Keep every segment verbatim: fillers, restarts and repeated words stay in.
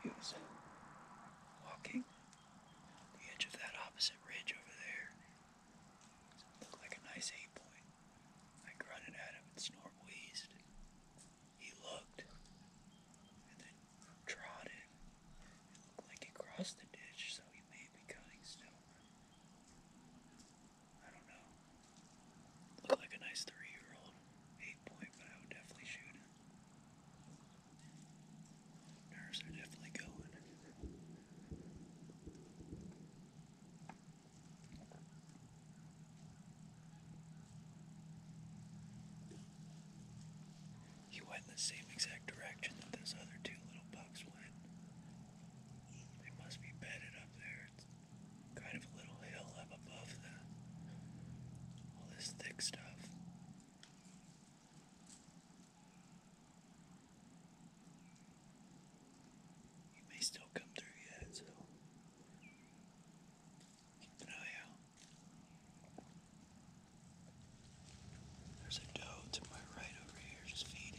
He was walking the edge of that opposite ridge over there. It looked like a nice eight point. I grunted at him and snort wheezed. He looked and then trotted. It looked like he crossed the ditch, so he may be cutting still. I don't know. Looked like a nice three-year-old eight point, but I would definitely shoot him. Nerves are definitely going. He went in the same exact direction that those other two little bucks went. They must be bedded up there. It's kind of a little hill up above the, all this thick stuff. He may still come through yet, so keep an eye out. There's a doe to my right over here just feeding.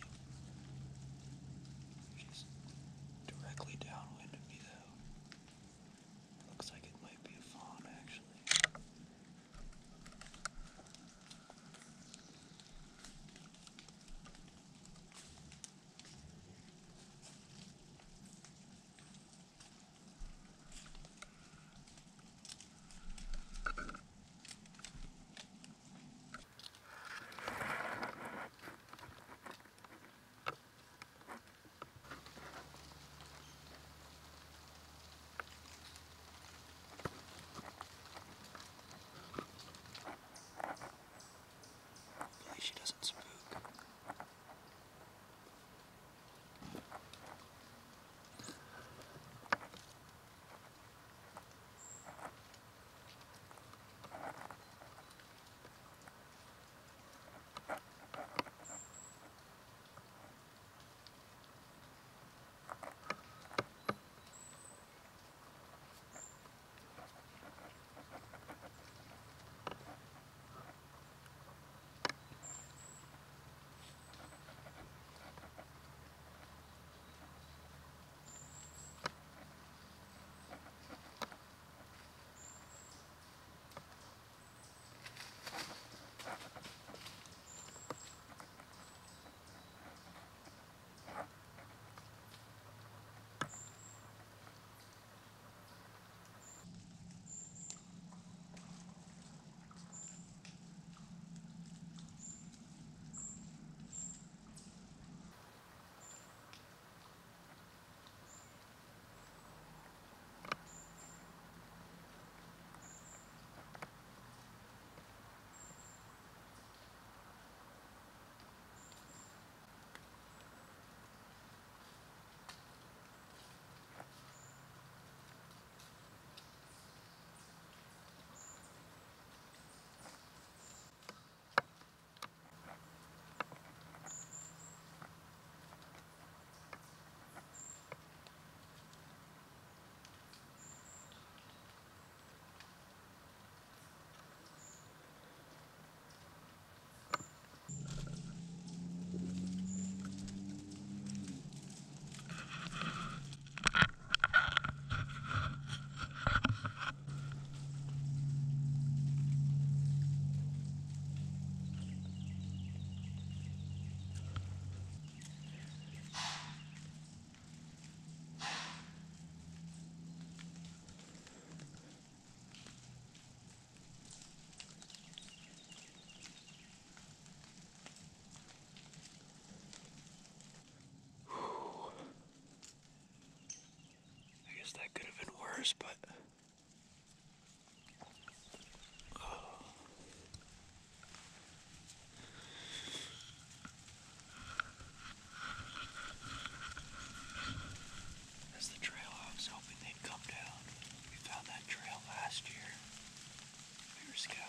She's directly downwind of me though. Looks like it might be a fawn actually. Hopefully she doesn't spook. That could have been worse, but oh. That's the trail I was hoping they'd come down. We found that trail last year. We were scouting.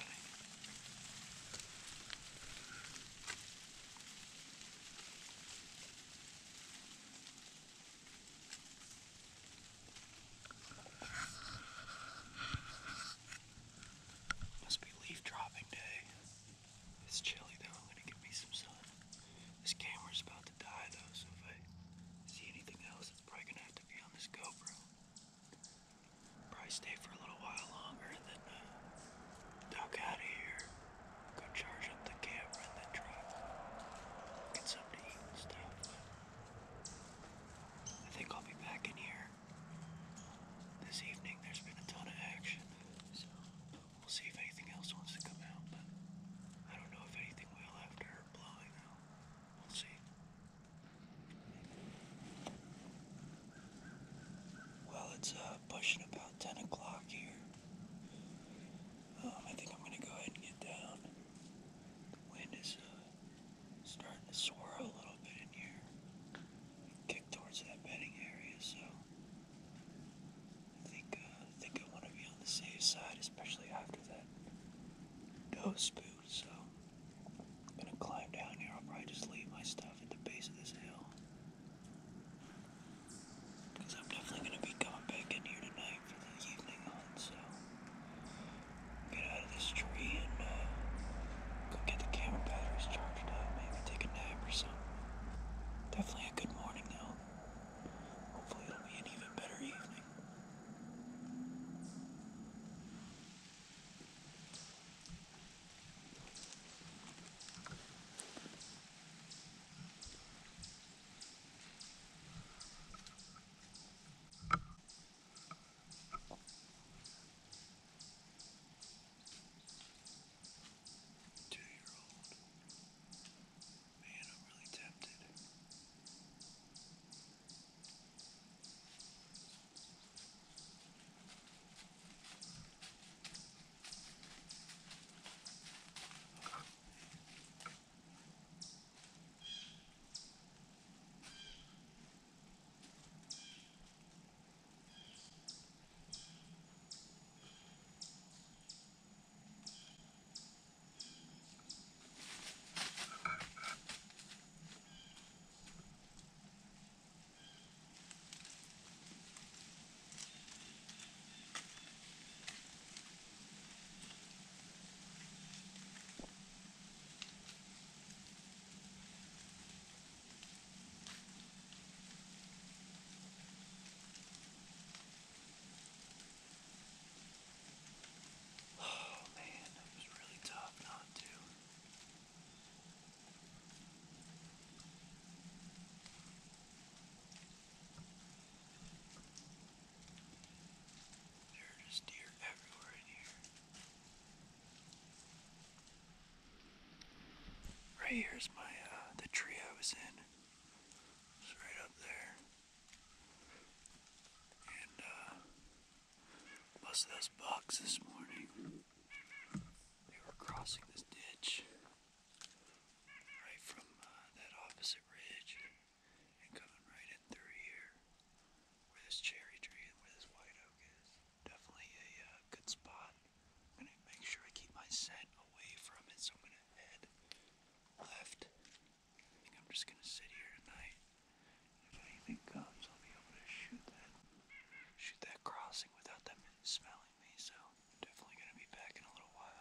right here's my, uh, the tree I was in. It's right up there. And, uh, most of those bucks this morning, they were crossing this ditch right from uh, that opposite ridge and coming right in through here where this cherry tree and where this white oak is. Definitely a uh, good spot. I'm gonna make sure I keep my scent away from it, so I'm gonna head left. I think I'm just gonna sit here tonight. If anything comes, I'll be able to shoot that shoot that crossing without them smelling me, so I'm definitely gonna be back in a little while.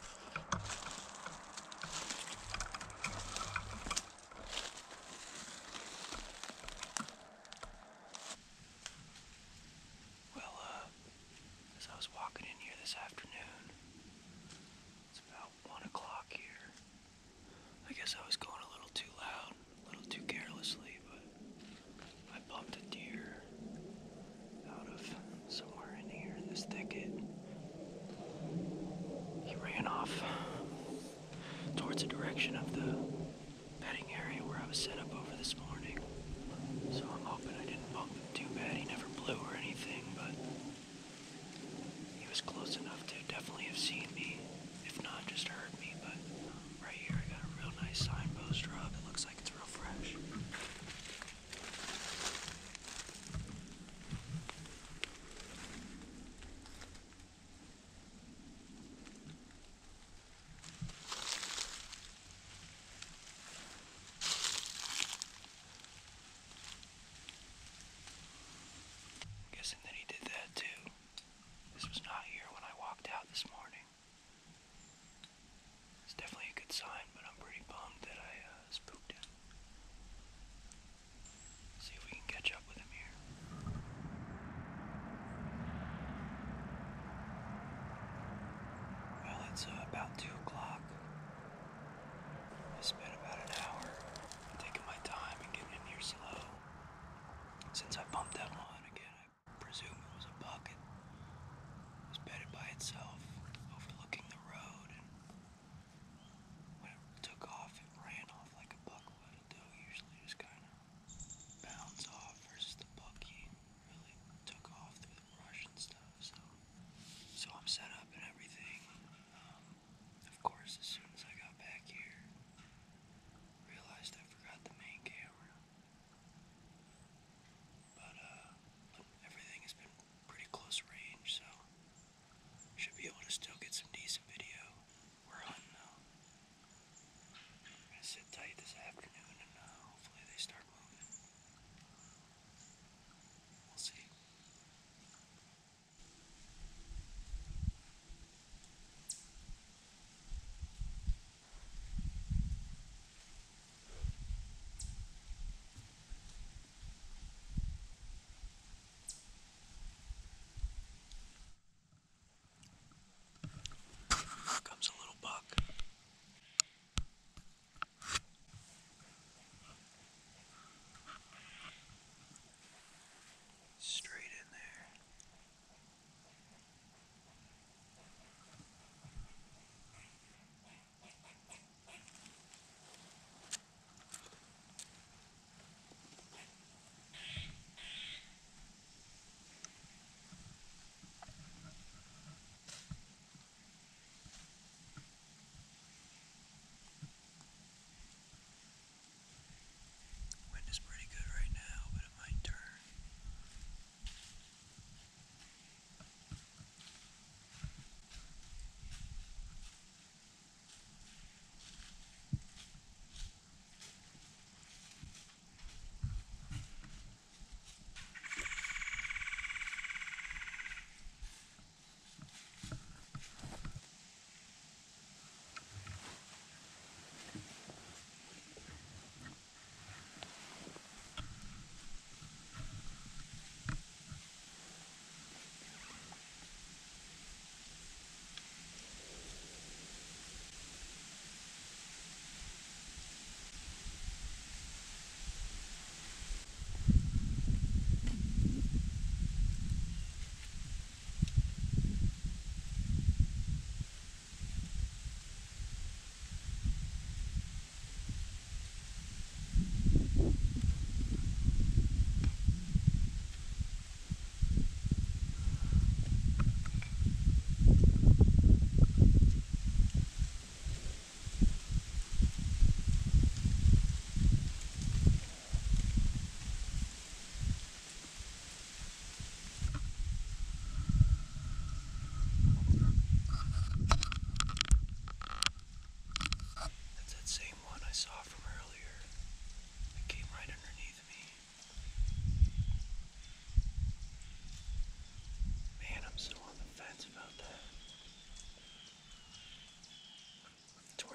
Well, uh, as I was walking in here this afternoon, it's about one o'clock here. I guess I was going a little too loud, a little too carelessly, but I bumped a deer out of somewhere in here in this thicket. He ran off towards the direction of the bedding area where I was set up over this morning. So I'm hoping I didn't bump him too bad. He never blew or anything, but he was close enough to definitely have seen me, if not just heard me. But right here I got a real nice signpost rub. It looks like it's real fresh. Guessing that he did that too. This was not here when I walked out this morning. It's definitely a good sign, but I'm pretty bummed that I uh, spooked him. See if we can catch up with him here. Well, it's uh, about two o'clock. I spent about an hour taking my time and getting in here slow. Since I bumped that one again, I presume it was a buck. It was bedded by itself, overlooking the road, and when it took off, it ran off like a buck would. A doe usually just kind of bounds off, versus the buck, he really took off through the brush and stuff. So, so I'm set up and everything. Um, of course, as soon as I got back here, realized I forgot the main camera. But uh, everything has been pretty close range, so should be able to still get some decent video. We're hunting now. I'm gonna sit tight this afternoon, and uh, hopefully they start moving. We'll see. Here comes a little buck.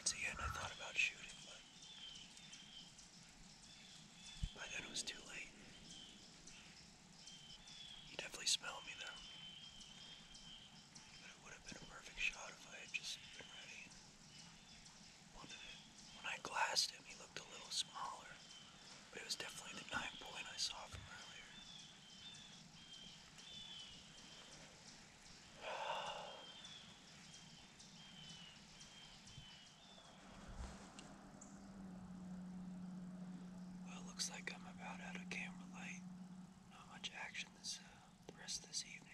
Towards the end, I thought about shooting, but by then it was too late. He definitely smelled me though. But it would have been a perfect shot if I had just been ready and wanted it. When I glassed him, he looked a little smaller, but it was definitely the nine point I saw from earlier. Well, looks like I'm about out of camera light. Not much action this uh, the rest of this evening.